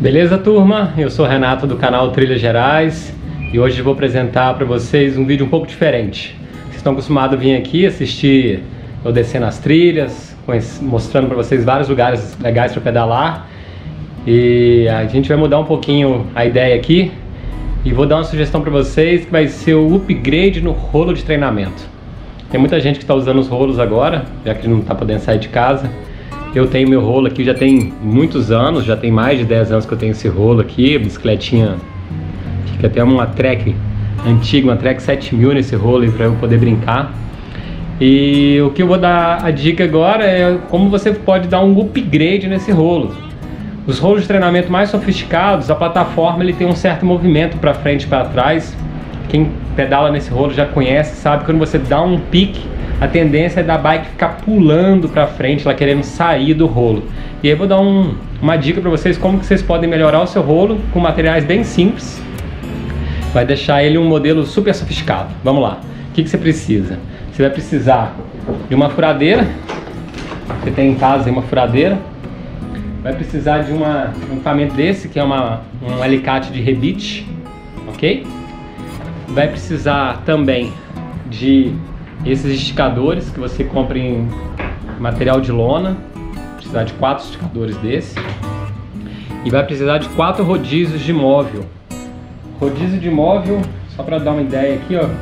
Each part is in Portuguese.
Beleza, turma? Eu sou o Renato do canal Trilhas Gerais e hoje vou apresentar para vocês um vídeo um pouco diferente. Vocês estão acostumados a vir aqui assistir eu descendo as trilhas, mostrando para vocês vários lugares legais para pedalar, e a gente vai mudar um pouquinho a ideia aqui e vou dar uma sugestão para vocês que vai ser o upgrade no rolo de treinamento. Tem muita gente que está usando os rolos agora, já que não está podendo sair de casa. Eu tenho meu rolo aqui já tem muitos anos, já tem mais de 10 anos que eu tenho esse rolo aqui, bicicletinha, fica até uma Trek antiga, uma Trek 7000 nesse rolo para eu poder brincar. E o que eu vou dar a dica agora é como você pode dar um upgrade nesse rolo. Os rolos de treinamento mais sofisticados, a plataforma ele tem um certo movimento para frente e para trás. Quem pedala nesse rolo já conhece, sabe que quando você dá um pique, a tendência é da bike ficar pulando para frente, ela querendo sair do rolo. E aí eu vou dar uma dica para vocês como que vocês podem melhorar o seu rolo com materiais bem simples. Vai deixar ele um modelo super sofisticado. Vamos lá. O que você precisa? Você vai precisar de uma furadeira. Você tem em casa uma furadeira. Vai precisar de um equipamento desse, que é um alicate de rebite, ok? Vai precisar também de esses esticadores que você compra em material de lona. Vai precisar de 4 esticadores desse. E vai precisar de 4 rodízios de móvel. Rodízio de móvel, só para dar uma ideia aqui, ó,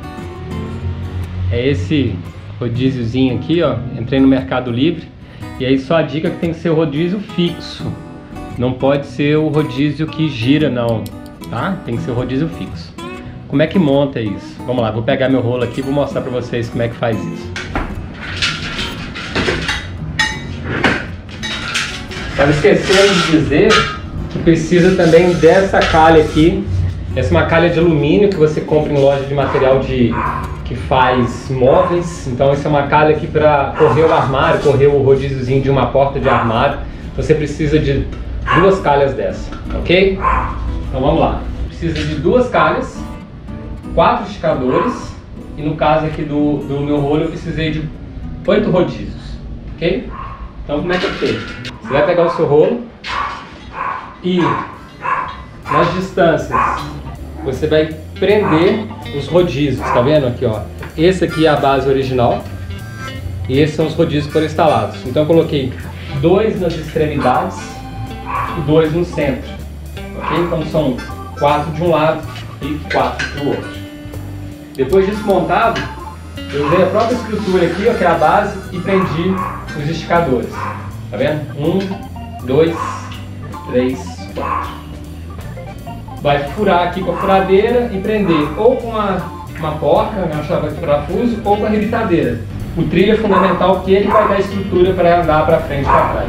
é esse rodíziozinho aqui, ó. Entrei no Mercado Livre. E aí só a dica que tem que ser o rodízio fixo. Não pode ser o rodízio que gira não, tá? Tem que ser o rodízio fixo. Como é que monta isso? Vamos lá, vou pegar meu rolo aqui e vou mostrar pra vocês como é que faz isso. Estava esquecendo de dizer que precisa também dessa calha aqui. Essa é uma calha de alumínio que você compra em loja de material que faz móveis. Então essa é uma calha aqui para correr o armário, correr o rodíziozinho de uma porta de armário. Você precisa de 2 calhas dessa, ok? Então vamos lá. Precisa de 2 calhas, 4 esticadores e no caso aqui do meu rolo eu precisei de 8 rodízios, ok? Então como é que é feito? Você vai pegar o seu rolo e nas distâncias você vai prender os rodízios, tá vendo aqui, ó? Esse aqui é a base original e esses são os rodízios que foram instalados. Então eu coloquei 2 nas extremidades e 2 no centro, ok? Então são 4 de um lado e 4 do outro. Depois disso montado, eu usei a própria estrutura aqui, ó, que é a base, e prendi os esticadores. Tá vendo? 1, 2, 3, 4. Vai furar aqui com a furadeira e prender ou com uma porca, uma chave de parafuso, ou com a rebitadeira. O trilho é fundamental porque ele vai dar estrutura para andar para frente e para trás.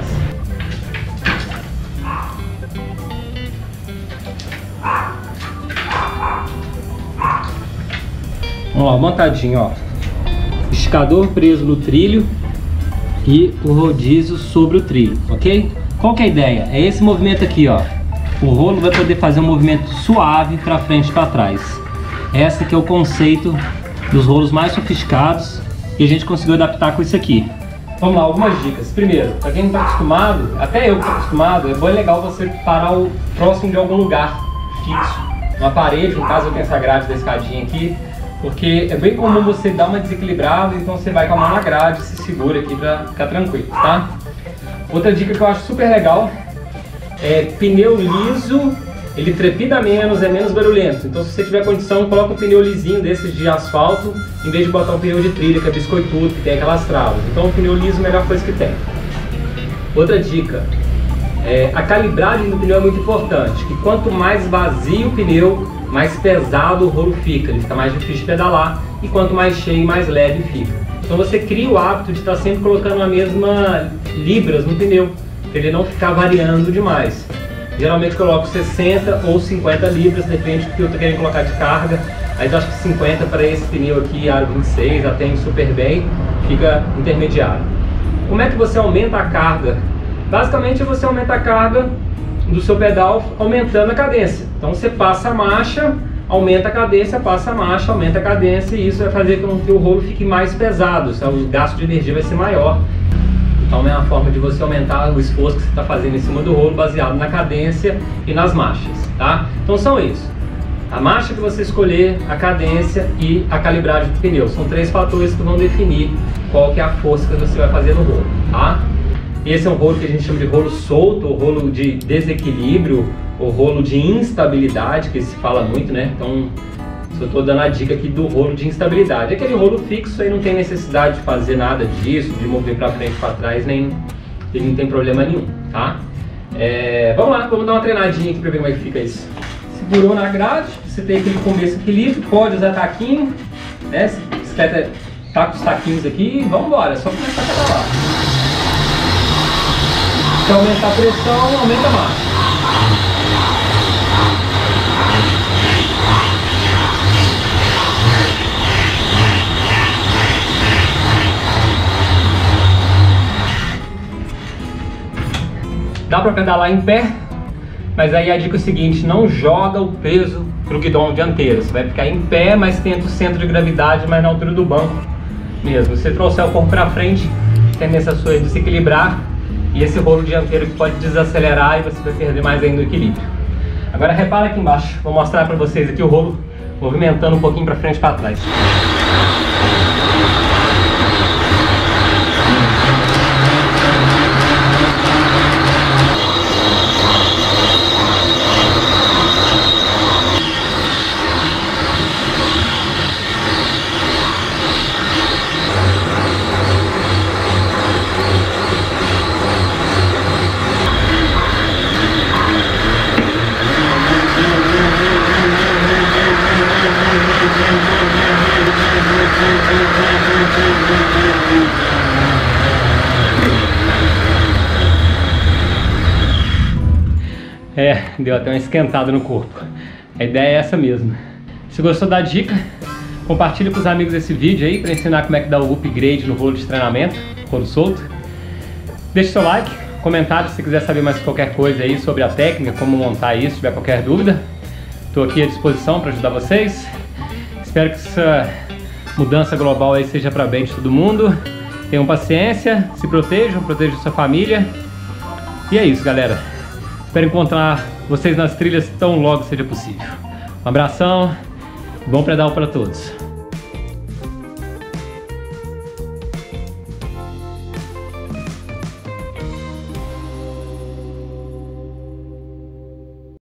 Vamos lá, montadinho, ó. Esticador preso no trilho e o rodízio sobre o trilho, ok? Qual que é a ideia? É esse movimento aqui, ó. O rolo vai poder fazer um movimento suave para frente e para trás. Esse aqui é o conceito dos rolos mais sofisticados e a gente conseguiu adaptar com isso aqui. Vamos lá, algumas dicas. Primeiro, para quem não está acostumado, até eu que estou acostumado, é bom e legal você parar próximo de algum lugar fixo. Uma parede, no caso eu tenho essa grade da escadinha aqui, porque é bem comum você dar uma desequilibrada, então você vai com a mão na grade e se segura aqui para ficar tranquilo, tá? Outra dica que eu acho super legal é pneu liso, ele trepida menos, é menos barulhento. Então se você tiver condição, coloca um pneu lisinho desses de asfalto, em vez de botar um pneu de trilha que é biscoitudo, que tem aquelas travas. Então o pneu liso é a melhor coisa que tem. Outra dica, a calibragem do pneu é muito importante, que quanto mais vazio o pneu, mais pesado o rolo fica, ele fica mais difícil de pedalar, e quanto mais cheio, mais leve fica. Então você cria o hábito de estar sempre colocando a mesma libras no pneu, para ele não ficar variando demais. Geralmente eu coloco 60 ou 50 libras, depende do que eu estou querendo colocar de carga. Aí eu acho que 50 para esse pneu aqui, aro 26, atende super bem, fica intermediário. Como é que você aumenta a carga? Basicamente você aumenta a carga do seu pedal aumentando a cadência. Então você passa a marcha, aumenta a cadência, passa a marcha, aumenta a cadência, e isso vai fazer com que o rolo fique mais pesado, o gasto de energia vai ser maior. Então é uma forma de você aumentar o esforço que você está fazendo em cima do rolo, baseado na cadência e nas marchas, tá? Então são isso: a marcha que você escolher, a cadência e a calibragem do pneu. São 3 fatores que vão definir qual que é a força que você vai fazer no rolo, tá? Esse é um rolo que a gente chama de rolo solto, ou rolo de desequilíbrio, ou rolo de instabilidade, que se fala muito, né? Então, eu estou dando a dica aqui do rolo de instabilidade. Aquele rolo fixo aí não tem necessidade de fazer nada disso, de mover para frente e para trás, nem ele não tem problema nenhum, tá? Vamos lá, vamos dar uma treinadinha aqui para ver como é que fica isso. Segurou na grade, você tem aquele começo equilíbrio, pode usar taquinho, né? Se bicicleta tá com os taquinhos aqui, vamos embora, é só começar a pedalar. Se aumentar a pressão, aumenta a marcha. Dá para pedalar em pé, mas aí a dica é o seguinte: não joga o peso pro guidão dianteiro. Você vai ficar em pé, mas tenta o centro de gravidade mais na altura do banco mesmo. Se você trouxer o corpo para frente, a tendência sua é desequilibrar, e esse rolo dianteiro que pode desacelerar e você vai perder mais ainda o equilíbrio. Agora repara aqui embaixo, vou mostrar para vocês aqui o rolo movimentando um pouquinho para frente e para trás. Deu até uma esquentada no corpo. A ideia é essa mesmo. Se gostou da dica, compartilha com os amigos esse vídeo aí para ensinar como é que dá o upgrade no rolo de treinamento, rolo solto. Deixe seu like, comentário se quiser saber mais qualquer coisa aí sobre a técnica, como montar isso, se tiver qualquer dúvida. Estou aqui à disposição para ajudar vocês. Espero que essa mudança global aí seja para bem de todo mundo. Tenham paciência, se protejam, protejam sua família. E é isso, galera. Espero encontrar vocês nas trilhas tão logo seja possível. Um abração, bom pedal para todos.